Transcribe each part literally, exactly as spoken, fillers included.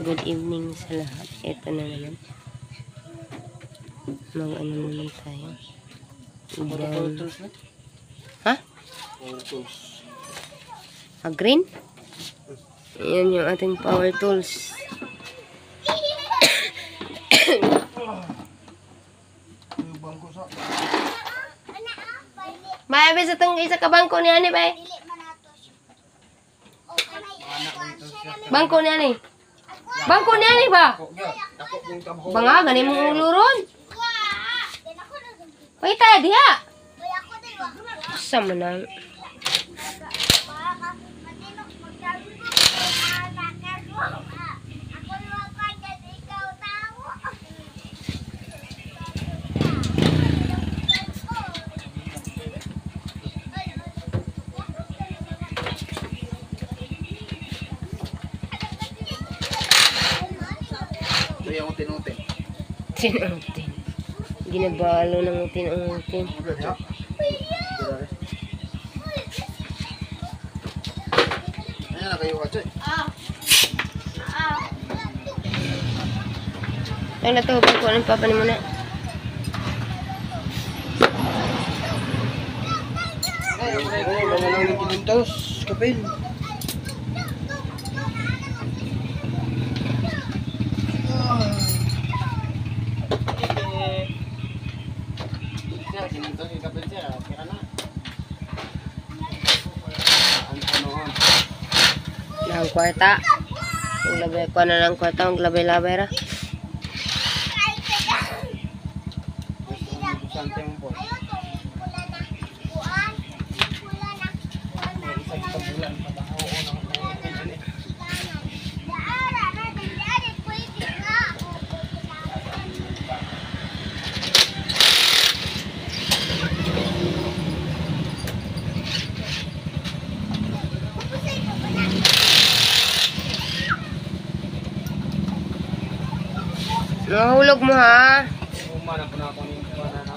Good evening sa lahat. Ito na naman. Mag-ano naman tayo. Then, ha? A green? Yan yung ating power tools. Bye, bisa tong isa ka bangko ni ani, bay. Bangko ni ani. Bangko ni ani ba? Banga gani mo uluron. Wait tayo diha. Sama na. Yung utin-utin. Utin-utin. Ginabalo ng utin-utin. Ayan na kayo kachoy. Ang natubig ko, anong papanin mo na? Ay, wala lang yung kinuntos. Kapil. Ang kwarta. Ang labay ko na ng kwarta. Ang labay-labay ra. Mahulog mo ha. Umana po na ako ng banana.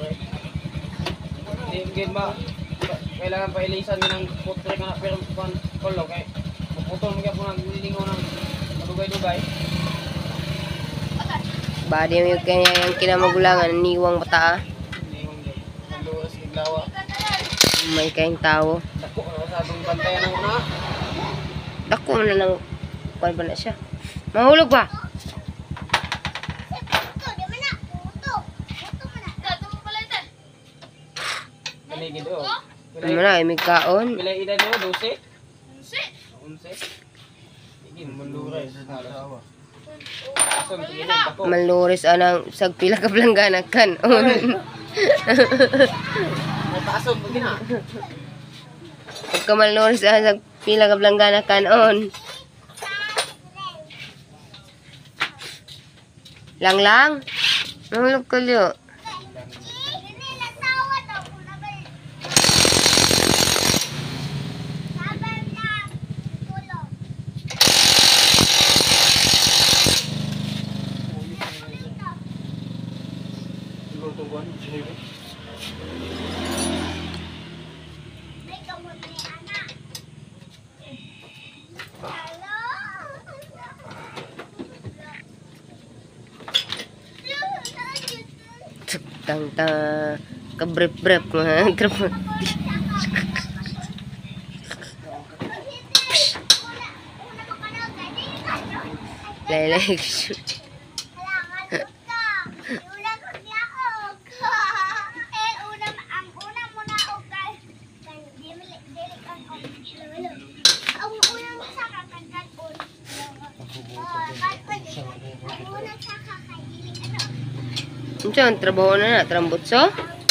Hindi ba? Kailangan pa ilisan din ng putre ka na pero kolo kay puputol mo kaya po ng lilingaw ng madugay-dugay. Badi yung kanya yung kinamagulangan. Niwang bata ah. Niwang manduwas iglawa. May kayong tao. Dako na sa atong bantayan ng una. Dako na lang. Kuwan ba na siya? Mahulog ba? Kanigid o. Ano na, may kaon. Pila edad niyo? twelve? eleven? Sige, manduray. Asom, sige na, dako. Maluris anang sag pila ka planggana kanon. May paasom, sige na. Pagka maluris anang sag pila ka planggana kanon. Lang lang. Mahulog ko liyo. Tang ta kabrep-brep mga grep. Lelek. Ano ang trabaho na na? Trambutso?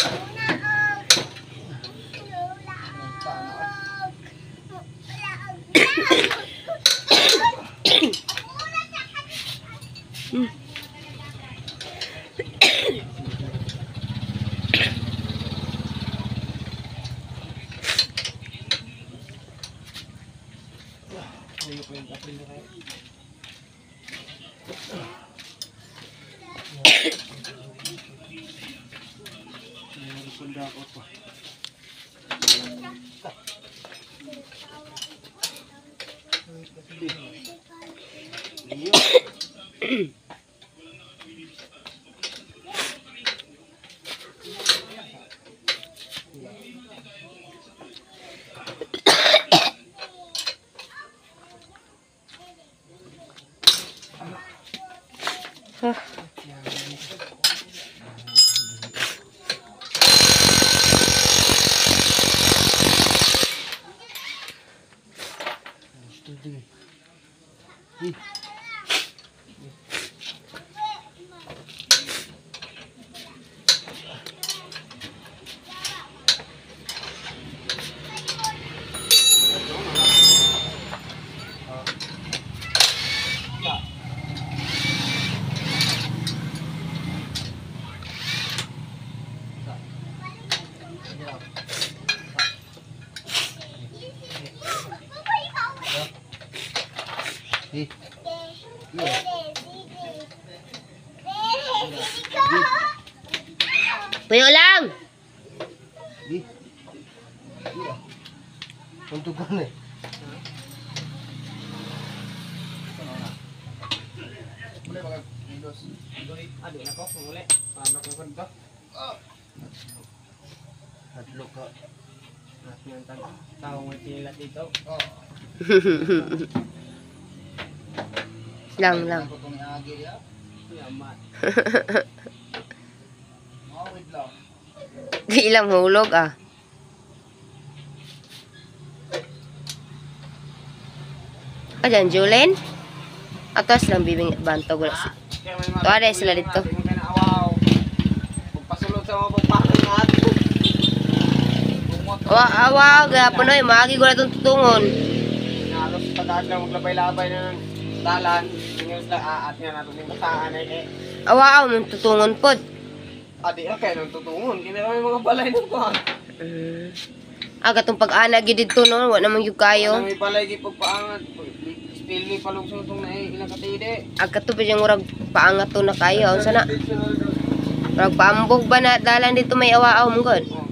Hmm. Iyo. Huh. Di. Puyo lang! Di. Iya. Untuk mana? Boleh pakai Windows. Android. Adik na ko, muli. Anak ko ko. Hadlok ka. Mas yang tahu mo sila dito. Oh. Lang, lang. Ako tong agi ya. Yaman. Mawid lang. Di ilang hulog ah. Ayan, Julen. Atas lang bibing bantog wala si. Tuwa dahil sila dito. Pagpasulod sa mga pagpakal nga ato. Awa, awa, gapon oy, maagi ko na itong tutungon. Nalos pag-adlaw maglabay-labay na ng dalan. Tingin sila aat nga nato yung bataan ay eh. Awa, awa, mong tutungon pod. Adi ka kayo nang tutungon. Kinara yung mga balay ng kuhan. Mm. Ah, katong pag-ana gid dito no, wala namang yung kayo. May balay gi pagpaangat. Spilmi palungsong itong na ilang katide. Ah, kato pa yung murag paangat to na kayo. Unsa na? Murag paambog ba na dalan dito may awa, awa mong god. Oh.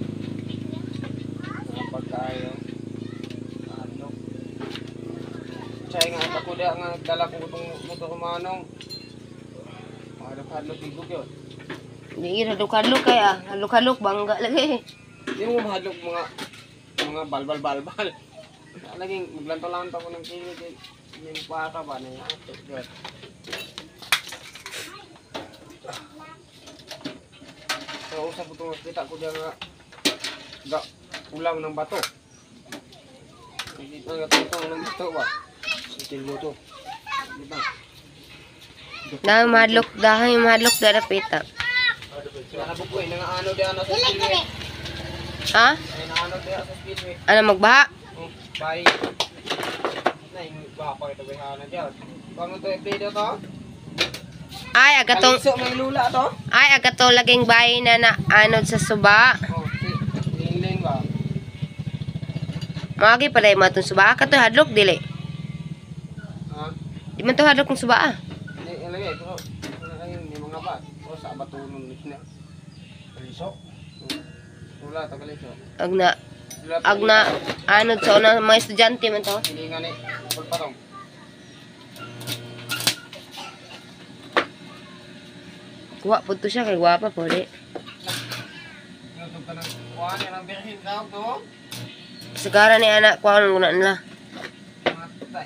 Pagkayo. Ano? Chay nga ako dia nga dala ko itong motor ko manong. Hadlok-hadlok bigog yun. Di haluk-haluk kaya, haluk-haluk bangga lagi. Hindi mo mahadlok mga mga balbal-balbal. Laging maglanto-lanto ko ng kilig. Yung pata ba na yan? Good. So, usap ko itong kita ko dyan nga ga, ulang ng bato. Hindi nga tutong ng bato ba? Sitil mo to. Diba? Na madlok dahay madlok dara pita. Sinabog ko eh, nangaano diyan na sa spillway. Ha? Ay, nangaano diyan sa spillway. Ano magbaha? Oh, bye. Na, yung baka pa kita behana dyan. Kung ito i-play to? Ay agatong Kaliso may lula to? ay agato laging bahay na na anod sa suba. Oh, si Lingling ba? Magi pa dai matong suba ka to hadlok dili. Ha? Di man to hadlok ng suba. Ah. Hindi, ilagay. Pero, ano lang yun, yung mga bat. O, sa batunon na. Kaliso. Lula, to kaliso. Agna Lula, to agna anod sa una mga estudyante man to. Hindi nga ni, pagpatong. Kuha pud to siya kay gwapa po di. YouTube ka ng kuhaan, yan ang birhin ka, to. Sigara ni anak kuha nang guna nila. Mga tutay.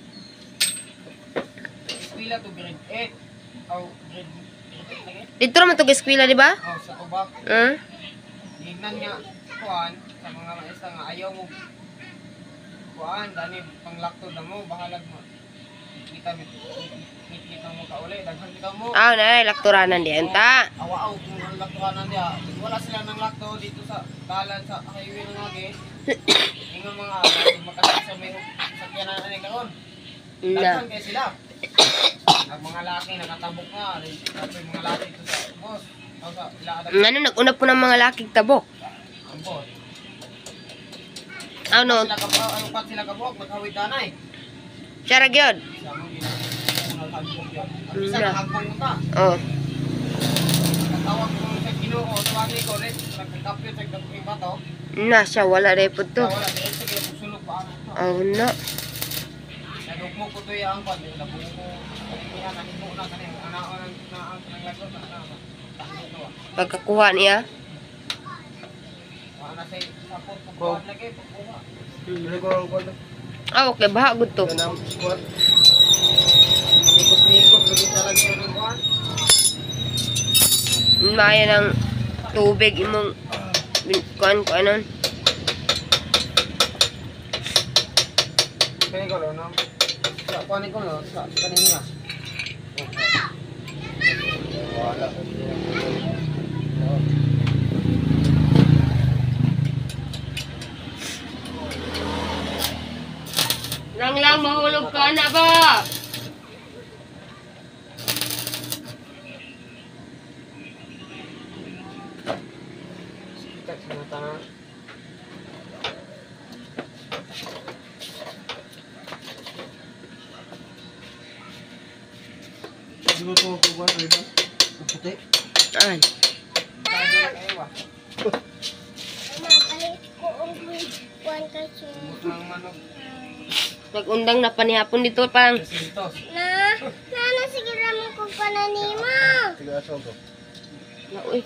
Eskwila to grade eight. O, grade eight lagi. Dito naman to eskwela di ba? O, sa tubak. Hmm? Hignan nga, kuhaan, sa mga maestra nga, ayaw mo. Kuhaan, dani, panglakto na mo, bahalag mo. Kita, kita mo ka uli, daghan kita mo. Ah, na lakturanan di enta. Awa-aw kung ang laktuhanan niya. Wala sila ng lakto dito sa dalan sa highway ng agi. Ingon mga makasal sa may sakyanan na ni karon. Na. Daghan kay sila. Ang mga laki nakatabok nga, tapos yung mga laki dito sa boss. Tapos sa ilaatag Ngano nag-una po ng mga lakig tabok. ang boss. Ano? Sila kabawak, ano pa sila kabawak, maghawid danay. Siya ra gyud. Sa mga ginagawa, naghagpong yun. Ang isa Mm. nahagpong mo ta. Oh. Katawag ko sa Ginoo, tuwagi ko rin, nagkakapit sa kapit ba to? Na siya wala dai pud to. Wala, dahil sige, susunod pa ano to. Oh no. Nagugmo ko to yung pag nabungo. Kaya nahimo na kanina. Anaon ang naang nanglagot na na. Tahino ah. Pagkakuha niya. Wala na say sapot pagkuhan lagi pagkuha. Dili ko ang kwento. Ah, okay. Baha good to. Ganam squad. Mikot-mikot lagi siya lagi ng kuhan. Maya ng tubig imong kuan ko anon. Kani ko no. Sa kuhanin ko no sa kanina. Wala. Lang lang mahulog ka na ba? Kita sa tanah. Di mo to ko ba iba? Puti. An. Tayo na kayo ah. Mapalit ko ang kuwan kasi. Ang manok. Nag-undang na panihapon dito parang Sintos. Na, nana sige ramon kong pananima. Tiga aso to. na uy.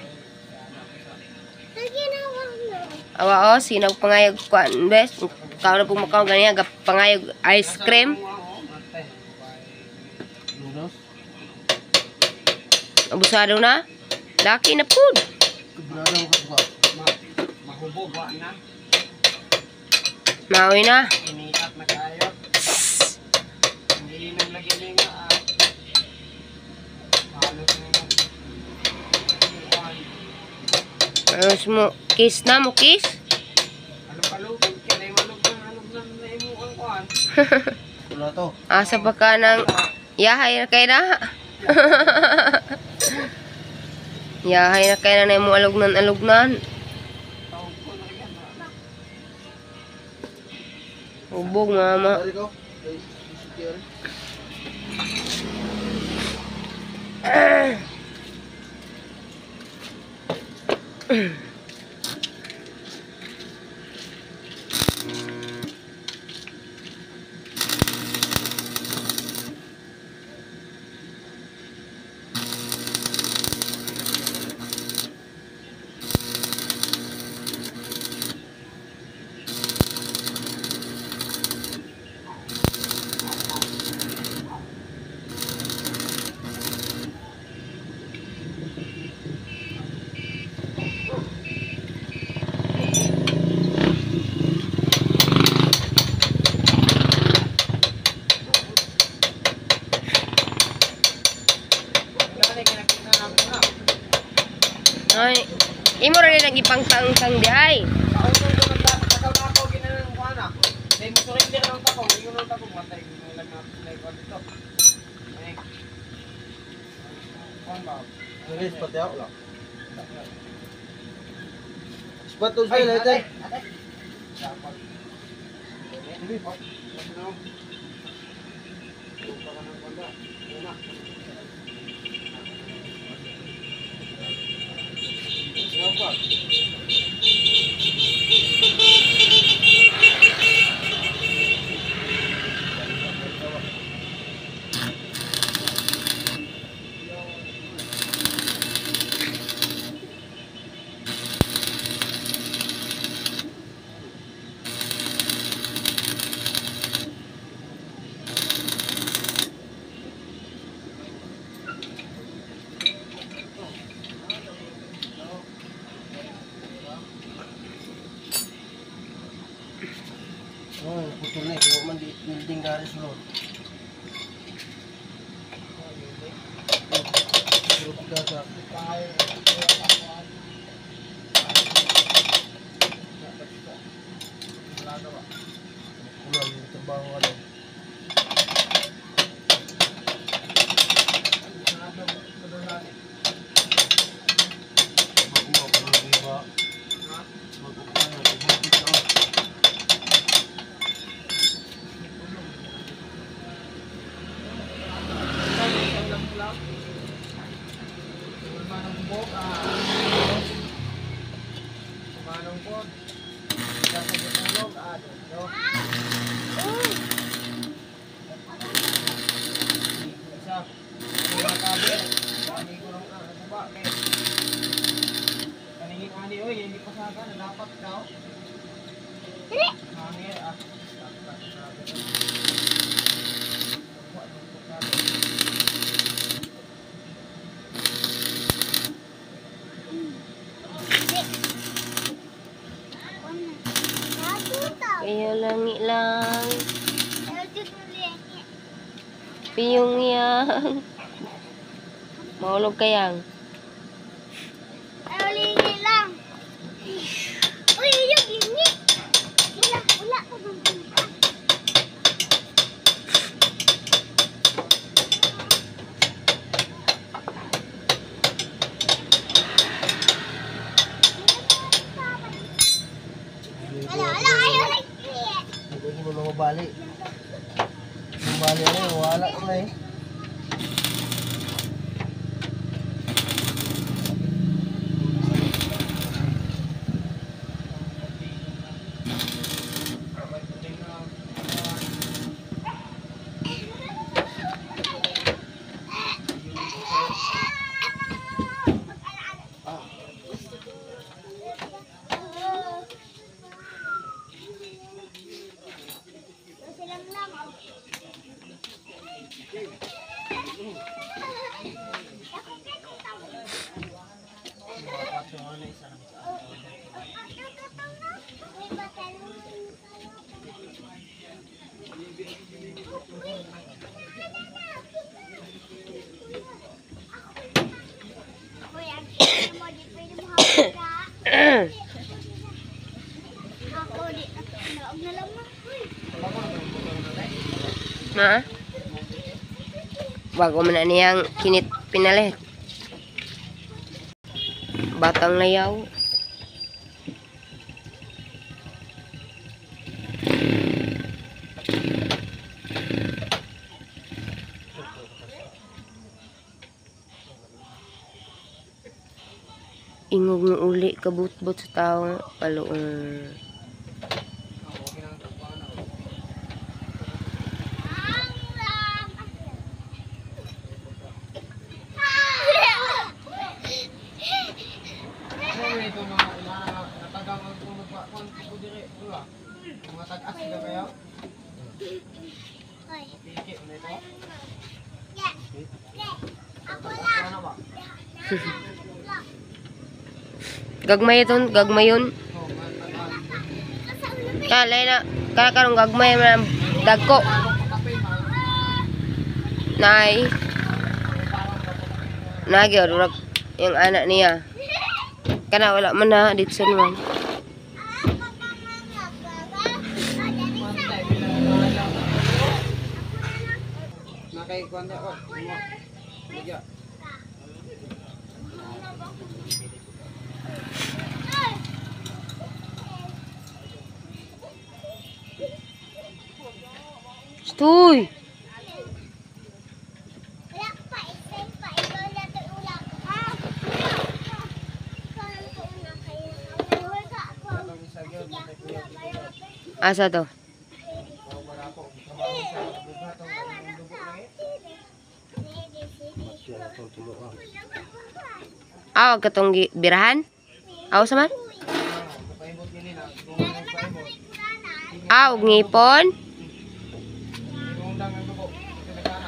Ang ginawa mo. Awa o, sinag pangayog kuan bes. Kao na po makaw ganyan gap pangayog ice cream. Lunos. Abusado na. Laki na food. Kubrado ko ba? Mahubog wa na. Maui na. Iniat na kayo. Hindi nang lagi nga ah. Halos na yung kuhan. Ano mo kiss na mo kiss? Alog-alog. Kaya na yung alog na alog na na imo ang kuhan. Wala to. Asa pa ka ng yahay na kay na. Yahay na kay na na mo alugnan alugnan. Tawag ko na yan. Ubog mama. Dari ko. Ay, sikir. Ay, imo ra nang ipangtang-tang di ay. Nangis pati ako lang. Spot to say later. Oh, putol na. Kaya man di building garis lo. Pero kita sa kulang yung trabaho ano. Mag-uwa pa ng iba. Mag-uwa na. Mag-uwa na. Dapat daw. Dili. Hangin ah. Kaya langi lang. Ayaw dito ulit. Piyong yan. Maulog kayang. Ayaw lingi lang. Uy, yung lingi. Wala, wala ko bang punta. Ala, ala, ayaw lingi. Hindi mo mga bali. Yung bali ano, wala ko na eh. Silang lang. Kuya, mo di pwede mo hawak ka. Ako di naog na lang mo. Ha? Bago man na niyang kinit pinalit. Batang layaw. Ingog ng uli kabut-but sa tao paloong. Ito mga natagang ang magpapon ko dire. Wala. Mga tag-as sila kayo. Hoy. Piki na ito. Yeah. Yeah. Ako lang. Ano ba? Gagmay ito, gagmay yun. Oh, mga tag-as. Kalay na, kaya karong gagmay man dagko. Nay. Nagi urag yung anak niya. Kana wala man na dito sa naman. Nakay kwanda oh. Bigya. Stoy. Wala pa, isay pa, ikaw na ito ulang. Ah, ikaw na ito ulang kayo. Nahul ka ako. Ang isa gyud nakay kuya. Asa to? Wala ko. Trabaho sa dugo to. Dugo na eh. Masya na itong tuluan. Awag ka tong gi- birahan? Aw sa man? Paibot nila. Kung ano paibot. Awag ngipon? Undang ang dugo. Pinagana.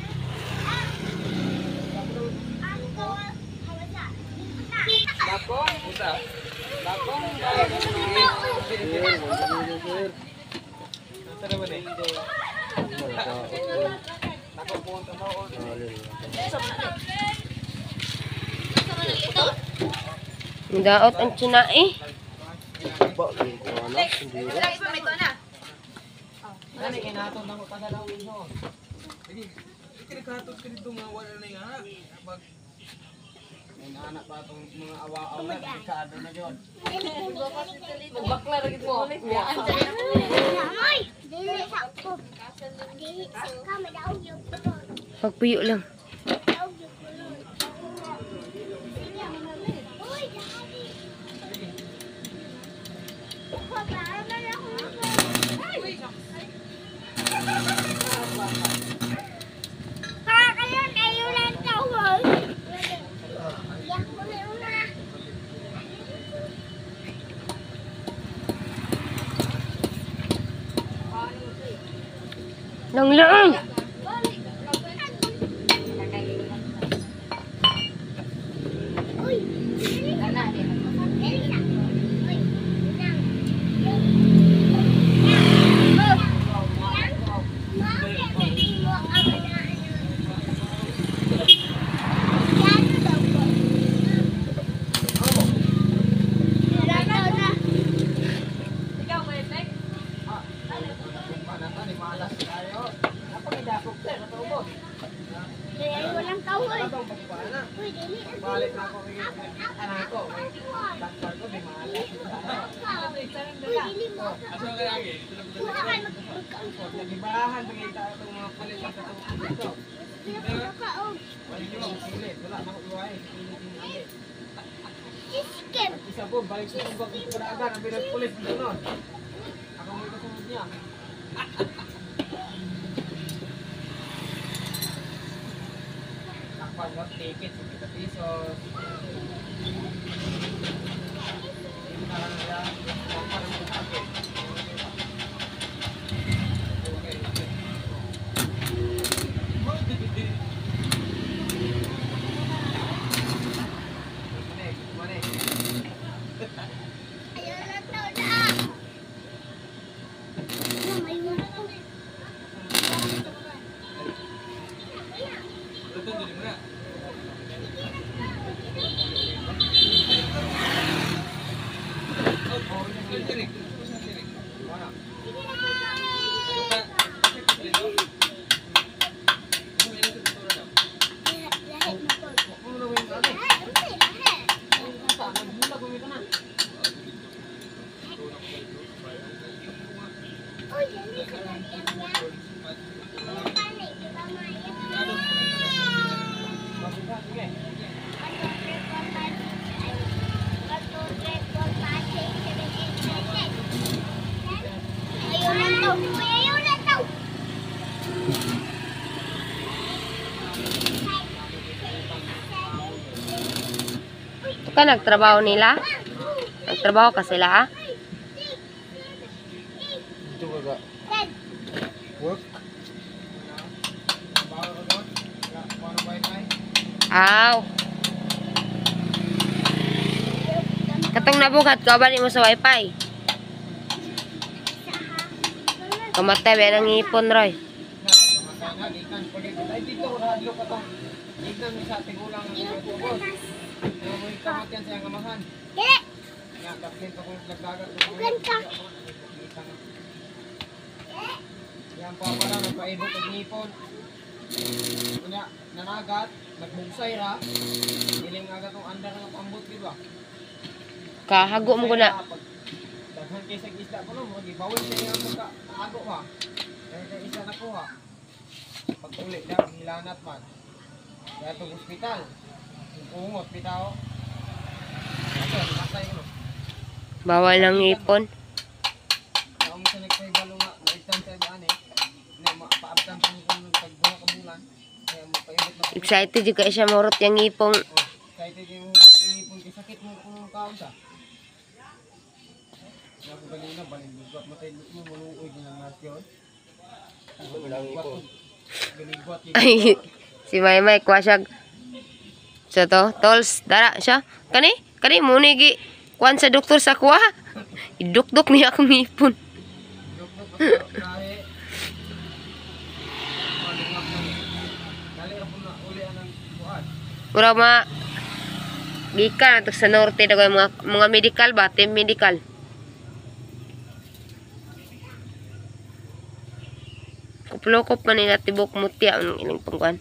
Lakong, usa. Lakong. Tara ba ni? Lakong po ang tamaon. Daot ang tsunai. Ba, yung ano, hindi rin. Ano kinaton nang padalaw iso. Sige, kinakatot ka dito nga wala na nga. Pag may anak pa itong mga awa-aw na, delikado na yun. Bakla lagi mo. Ay, dili sa ako. Dili sa kami daw yung pulon. Pagpuyo lang. Daw yung pulon. Uy, dali. Paano na lang ako? Kakayun, ayun lang tawag. Yak mo na una. Lang lang. Balik na ako kay anak ko. Takpan ko, di maalas. Asa ka lagi? Nagibahan, bigay tayo itong mga palit sa itong dito. Balik nyo, silit. Wala na ko iwain. Isa po, balik sa itong bakit peragan. Ang pinagpulis dito nun. Ako mo ikasunod niya. Takpan ko, ticket, fifty pesos. Parang nila, parang sa akin. Okay, okay. Manik, manik. Ito ka nagtrabaho nila? Nagtrabaho ka sila ha? Ito ka ga. Work. Aw. Katong nabugat ka ba mo sa wifi? Kamatay ba ng ipon, Roy? Ay, dito, radyo pa to. Tignan mo sa tigulang ng mga tubos. Pero mo ikamot yan sa iyang amahan. Nga, kapit ako nagdagat. Yan pa pala, nagpaibot ang ipon. Kanya, nanagat, nagbugsay ra. Hiling agad ang andar ng pambot, di ba? Kahago mo ko na. Daghan kayo sa isda ko no, magibawin sa iyang pagkahago ha. Kaya isa na ko ha. Pag ulit na, hilanat man. Kaya itong hospital. Yung hospital. Ito, nakatay ko no. Bawal ng ipon. Kaya mo sa nagpaibalo nga, naigtan sa ibaan eh. Paaptan pa nyo kung nagpagbuha ka bulan. Kaya mapaibot na po. Excited juga siya murot yung ipong. Oh, excited yung ipon kay sakit mo kung kaon sa. Kaya ko ganina, balinggugat matay mo, maluoy din ang nurse yun. Balinggugat yun. Ay, si Maymay kuha siya. So to, tolls, dara siya. Kani, kani, muna gi. Kuhan sa doktor sa kuha. Idukdok niya akong ipon. Dok-dok pa sa kahe. Malingap na. Dali ako na ulian ng buwan. Mura ma, gikan ato sa norte daw yung mga, mga medical ba? Team medical. Kuplokop man nila tibok mutya ang ilang pangkuhan.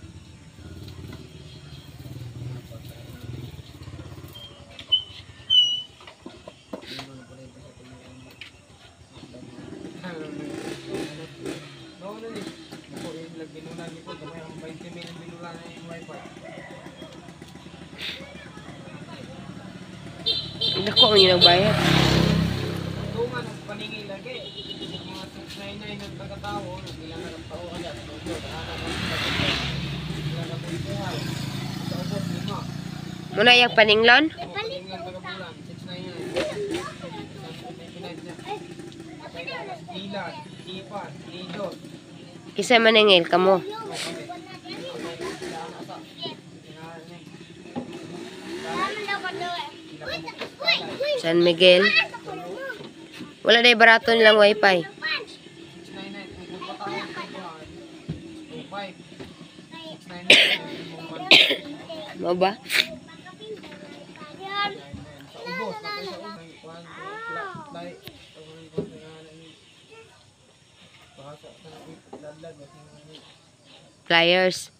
Dako man yung nagbayad. Tungan ang paningin lagi. Mga six nine nine ng taga-tao, ilang na ng tao agad. Ilang na pulpuhan. Sa ubos, lima. Muna yung paninglon. Paninglan taga-bulan, six nine nine. Ilan, ipan, idot. Kisa maningil kamo. San Miguel. Wala na barato nilang wifi. Mo ba? Flyers.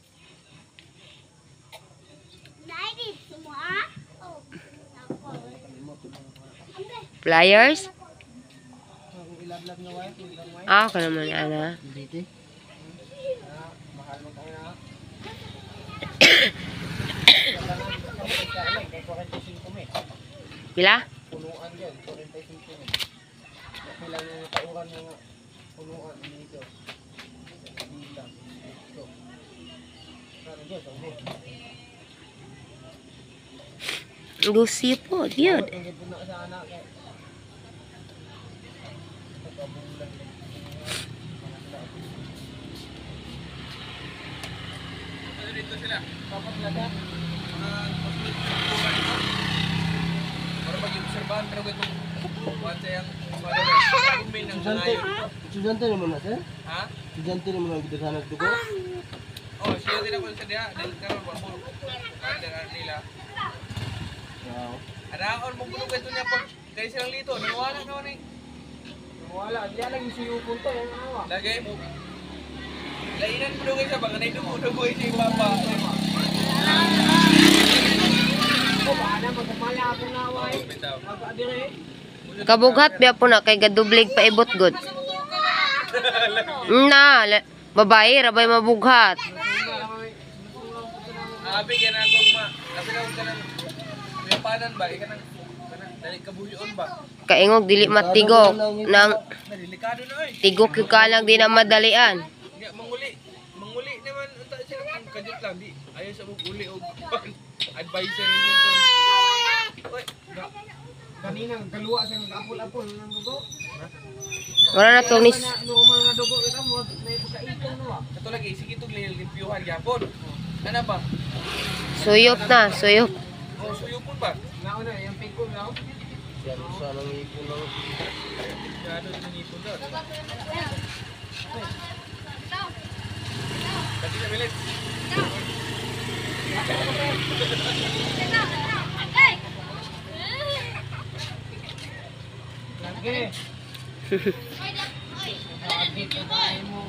Flyers? Ah, ako naman, ana. Dito. Pila? Punuan yan, forty-five min. Kailan yung tauran ng punuan dito. Dito. Dito. Ano dyan, sa ubos. Gusi po, diod. Ang gipuna sa anak eh. Pagkabulan. Dito sila. Kapat laga. Para mag-obserbahan pero kung kuwan sayang kumin ng Estudyante. ngayon. Estudyante naman na, sir? Ha? Estudyante naman ang gidala nagdugo. Oh, siya din ako sa diha dahil karon ba mo. Kada nila. Wow. Anaon mo kuno kwento niya pag kay silang lito, nawala na ni. Nawala, diya lang isiyupon to yung awa. Lagay mo. Lainan mo dugay sa bangay dugo-dugo si papa. Ko ba na magkamala ako na away. Magadire. Kabughat biya po na kay gadublig pa ibot good. Na, la- babae rabay mabughat. Abi ka na kung ma. Abi na ka nang panan ba? Ika nang dali kabuhion ba? Kaingog dili matigok nang Delikado na oy. tigok yung kalang di na madalian. Nga manguli. Manguli naman unta sila kung kadit lang di. Ayaw sa manguli og advisor nito. Oy, ga- kanina kaluwa sa apol-apol ng dugo. Wala na to ni Normal nga dugo ito mo may pagkaitong no. Kato lagi sige tong limpyuhan gyapon. Ano ba? suyop na, suyop. Oh, suyupon ba? Nauna yung pingkong na. Yan sa nang ipon lang. Gado ng ipon doon. Kasi na bilis. Lagi. Lagi ka tayo mo.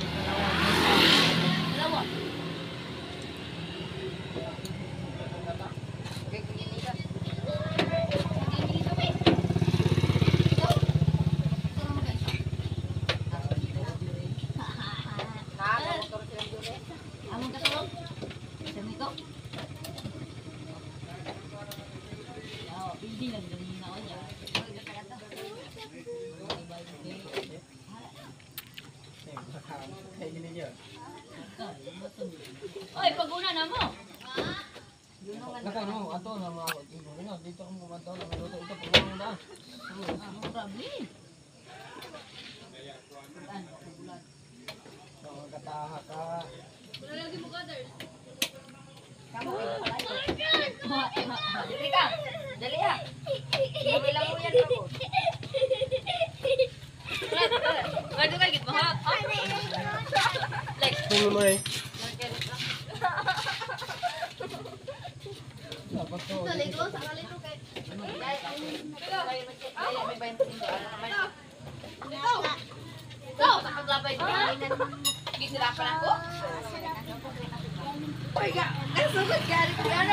Oy, paguna na mo. Naka no, ato na mga ino dito ko mo ato na luto ito pag mo na. Ano problem? So kataha ka. Dali ka. Dali ha. Dali lang mo yan mo. Ano ka git mo ha? Like Tingnan mo eh. Dapat to. Go, nakaglabay ko. Gisirapan ako. Oy, ga. Nasugod gari ko yan.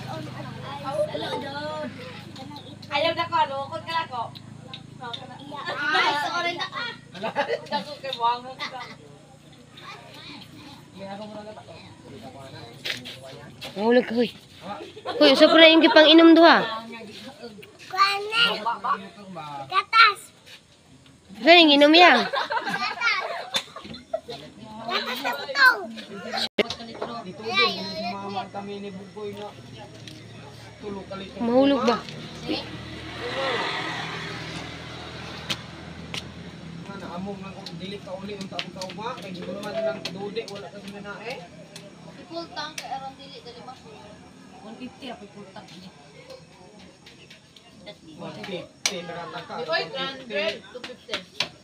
Ayaw na ko, ano? Kung kala ko. Ay, sorry na ka. Dako kay buwang ka. Kaya ako muna gata ko. Mahulog ka, huy. Huy, usa pa na yung gipang inom duha. Kuane. Gatas. Saan yung inom yan? Gatas sa butaw. Dito din sumama kami ni Bugoy nga. Tulog kalit. Mahulog ba? Ano among nang dili ka uli unta ang kauma kay gimo man lang dudi wala ka ginanae. Full tank kay aron dili dali mas. one fifty ra full tank ni. one fifty berapa ka? one hundred, two fifty.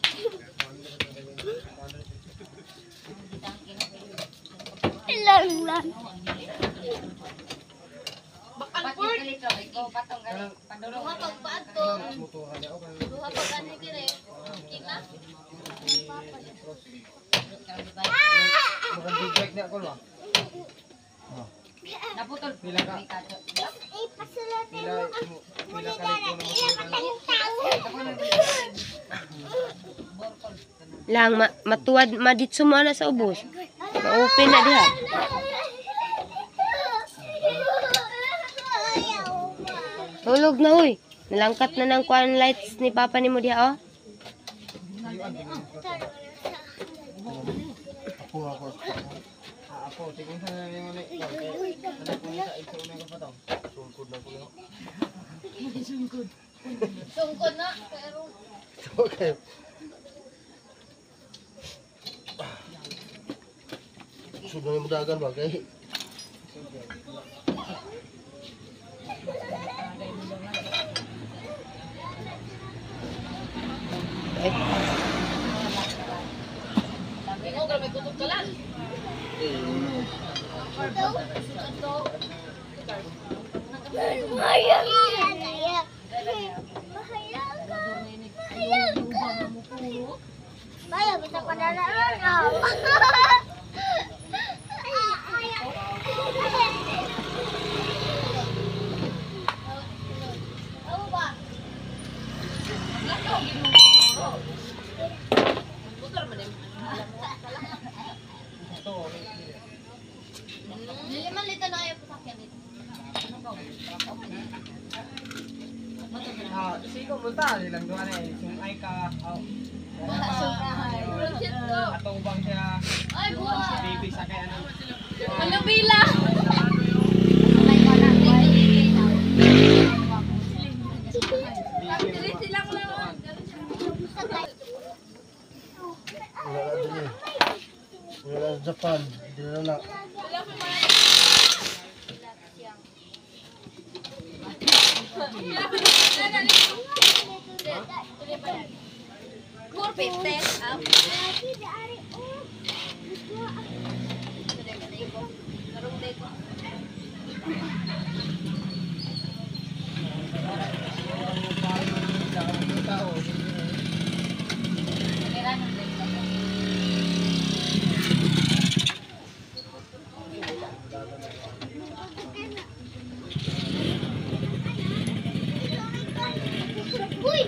Ilan lang. Bakan port. Ikaw patong gali. Duha pag paadto. Motor niya o kan. Duha pag ani dire. Kita. Bukan di break niya ko lo. Naputol. Pila ka? Eh, pasulatin Pila mo. pila ka ko na mo. Lang ma matuwad maditso mo na sa ubos. Ma-open na diha. Tulog na uy. Nalangkat na ng kuan lights ni papa nimo diha oh. Ako ako. Ah, ako tingin sa na yung ni. Ano ko sa ito na ko pa to. Sungkod na ko lang. Sungkod na pero Okay. Sudah yung dagan ba kay? Ay, sabi mo grabe kutob ka lang. Mahayag. Mahayag. Bisa ko na lang. Motor man din. Dili man lita na ayo pasakyan dito. Ah, sigo mo ta nilang duha na eh. Sungay ka. Oh. Atong bang siya. Ay buha. Baby sa kay ano. Ano bila? Wala na dili. Wala na Japan. Dili na na. four fifty. Up. Karong dito. Kailan ang dito? Uy!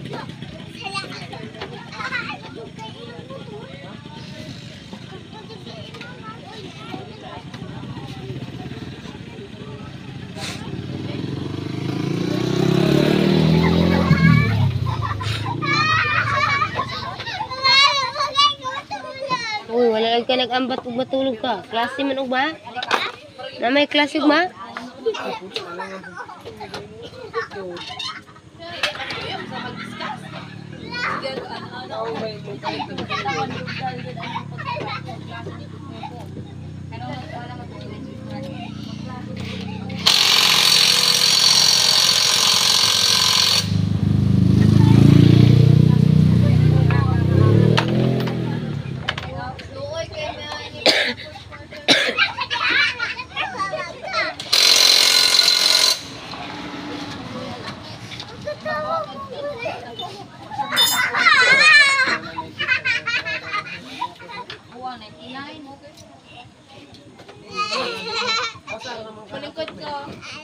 uy, wala lang ka nag-ambat ug matulog ka. Klase man og ba? Na may klase ug ma? Luoy kay may ini. Buwan ninety-nine mo kay. Malikod ka.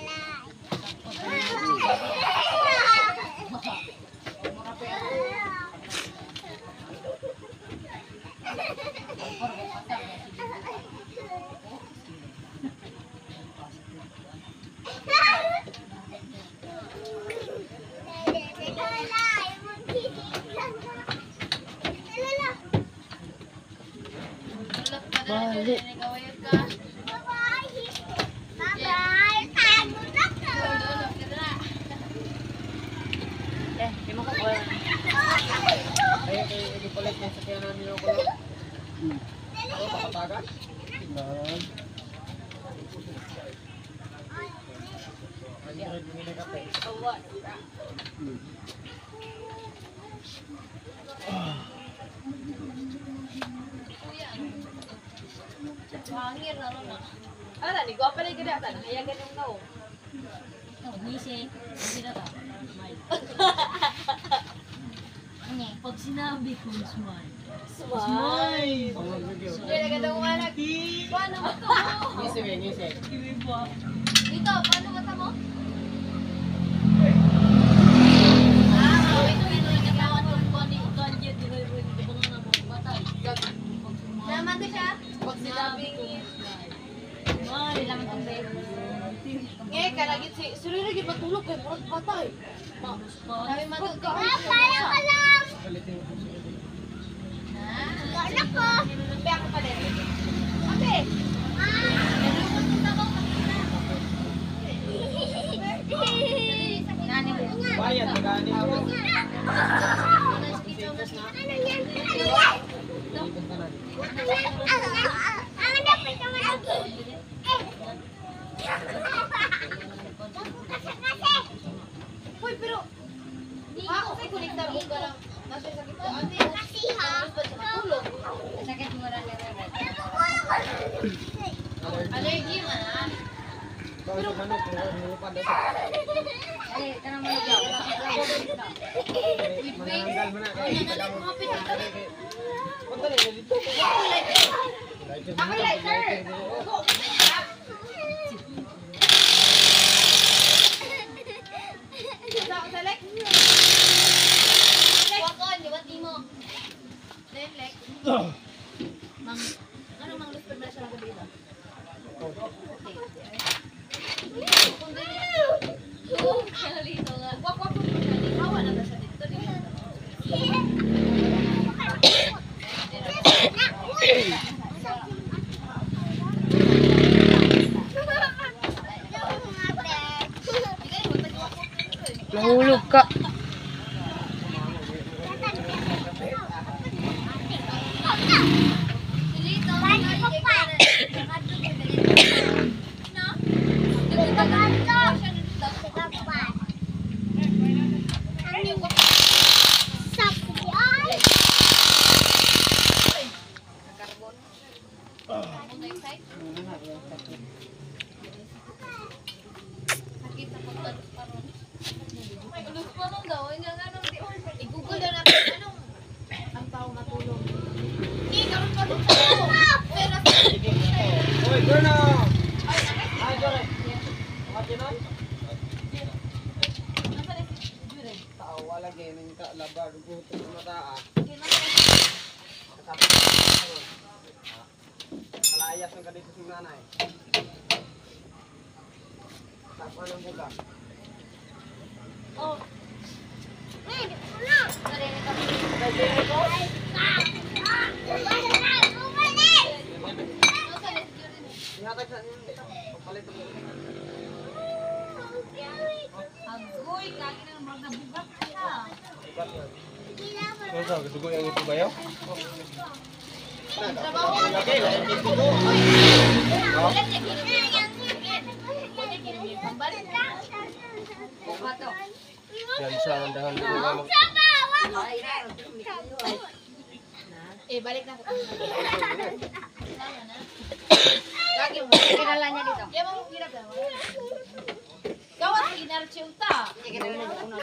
Balik. Gawayod ka. Bye-bye! Tago na ka! Eh, di mo ko ko. Ay, ay, ay, palit niya sa kaya Hangir na ron na. Ano, ni gwa pala yung ganda. Hayagan yung kao. Pag sinabi ko, smile. Smile. Yan, naganda mo anak. Paano mata mo? Ngisi, be, ngisi. Dito, paano mata mo? Ah, ito, ito, nagkakawan ko ko ni Ukanjet. Naman ko siya? Pag sinabing Smile. Lang itong baby. eh, kalagit si Suri lagi matulog kay murag patay. Ma, sabi matulog ka. Kaya ko lang. Wala ko. Sabi ako pa din. Sabi. Bayad, magani ako. Ano yan? Ano yan? Ano yan? Ang dapat naman ako. Uy, pero ako kay konektar mo ka lang. Nasa sakit ka. Ano Kasi ha? matulog? Sakit mo rin yung Allergy man ah. Bakit yung manok, nilupad daw. Ay, tanong mo lang. Mananggal mo na. Punta na yun dito. Ako lighter. Sa sa lek. Wakon, di bati mo. Lek lek. Mang ano mang lus na siya gabi ba? Kung dili. Oh, kalito nga. Wak wak mo ni hawa na ba sa dito dito. Mahulog ka. I-google daw natin anong ang tao matulog. Hindi, karoon pa doon sa tao. Pero Uy, Bruno! Ay, sorry. Bakit yun? Tao, wala gaming ka, labar, gusto sa mata ah. Kasapit ka. Kalayas ng kadito sa nanay. Tapa ng buka. oh, Ihatag sa inyo dito. Pagpalit mo. Agoy, kagi na mga nabugat ka. Ano sa? Gusto ko yung ito ba yun? trabaho ka na. Okay, lahat dito ko. Pambalik na. Bato. Yan sa dahan dito nga mag... Eh, balik na. Kagi mo, kilala niya dito. Yan mo hirap na. Gawat sa inarchi unta. Sige, na una ko.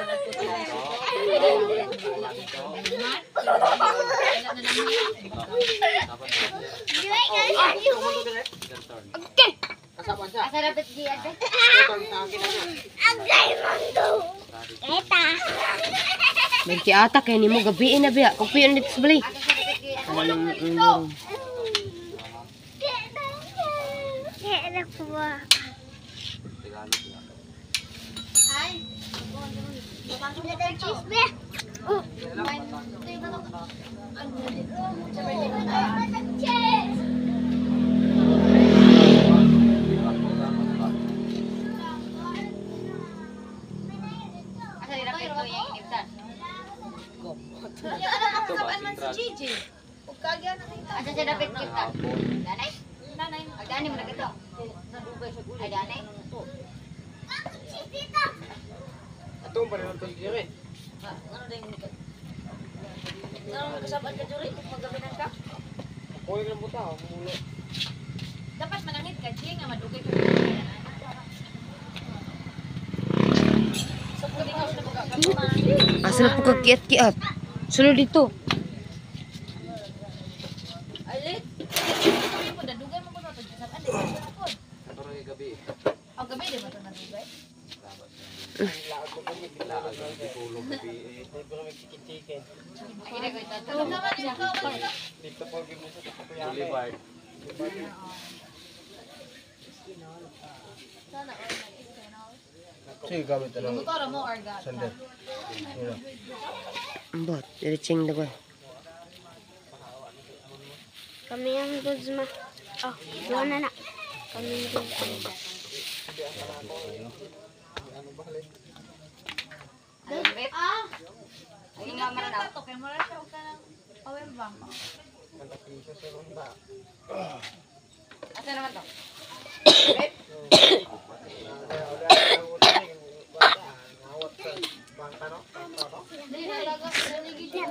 Kasapan siya. Asa dapat di ada? Ito ang akin na niya. Eta. Nagki ata kay nimo gabi na biya. Kung piyon dito sa bali. Kaya ko ba? Ay. Bakit na cheese be? Oh. Cheese. Asa dapat ito yung inibtan? Yung anak ako kapan man si Gigi. Ug kagya na kita. Asa siya dapat inibtan? Danay? Nanay. Ay, danay mo na gito. Ay, danay? Ato Ayaw pa rin ito siya eh. Ha, ano din yung ito? Ano kasabat ka Juri? Magabinan ka? Kuha lang buta, mulo. Dapat manangit ka, Jing, nga madugay ko. Sa pwede ka na magkakaman. Asa na po kakiat-kiat? Sunod dito. Ay, lit. Sabi mo, nadugay mo ko na ito. Sabi, ande, ito na po. Pero yung gabi. Ang gabi, di ba ito nadugay? Laag ko pag laag ang tulog gabi. Ito ko may chicken-chicken. Ay, hindi ko ito. Tulog naman yung kawan ito. Dito po gimo sa kapuyate. Boulevard. Sana, or nag-internal. Sige, gamit na lang. Motor mo, or gat. Sandal. Wala. Bot, diretsing na ba? Kami ang goods ma. Oh, doon na na. Kami ang goods. Albert. Ah! Ay, nga man na. Ito, kaya mo rin siya, huwag ka ng power bank. Asa naman to? Dali na laga, naligid siya.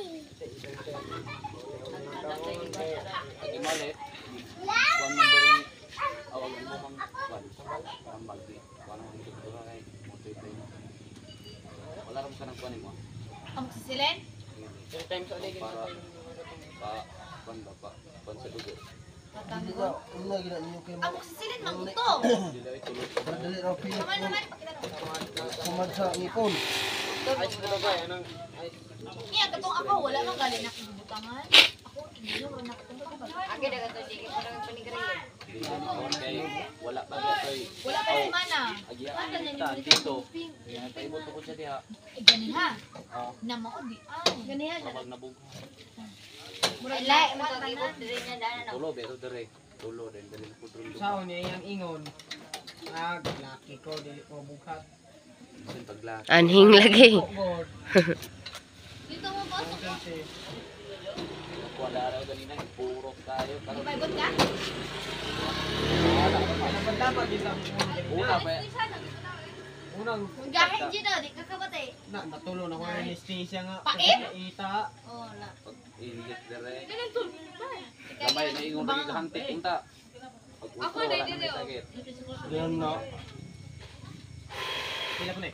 Imalit. Kuan man diri awag mo mang kuan. Ang bagdi. Kuan mo dito dito kay motoy tayo. Wala ram ka nang kuan mo. Ang sisilen? Yung time sa aligin Para pa kuan ba pa kuan sa dugo. Hindi ka, ano na gina ninyo kayo Ang mo. sisilen, manguto. Dili ay tulog. Dali raw pilit Naman mo. naman, pakita naman. Kumad sa ngipon. ice ko ba anong ice. Iya, katong ako, wala mang galing na kibutangan. Ako, hindi naman nakatungkol ko ba? Agi na gato sige parang panigariyan. Dili na kuan kay wala pa gatoy. Wala pa rin mana. Agiya ang dito. Yan kay mo ko sa diha. Eh, gani ha. Oh, Na mao di. Ah, gani ha. kapag nabug. Ay, lai mo to gibot diri niya dana na. Tulo beto dire. Tulo din dili ko drum. Sao niya yung ingon. Ah, laki ko dili ko bukat. Sin pagla. Anhing lagi. God. Dito mo pasok. Kasi Kuan araw ganina puro tayo Di karon. ba ikot ka? dapat dapat din sa Una pa. unang Kung gahit dyan na, di ka kabate. na natulo na ko yung anesthesia nga. Pait? Ita. Oh, wala. Pag inigit dire. Ganun to. Gamay na ingon rin kahantik unta. Pag uto wala na may sakit. Yan na. Pila ko na eh.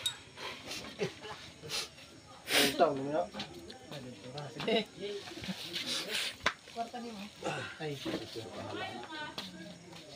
Utang naman na. Sige. Kwarta ni mo. Ay.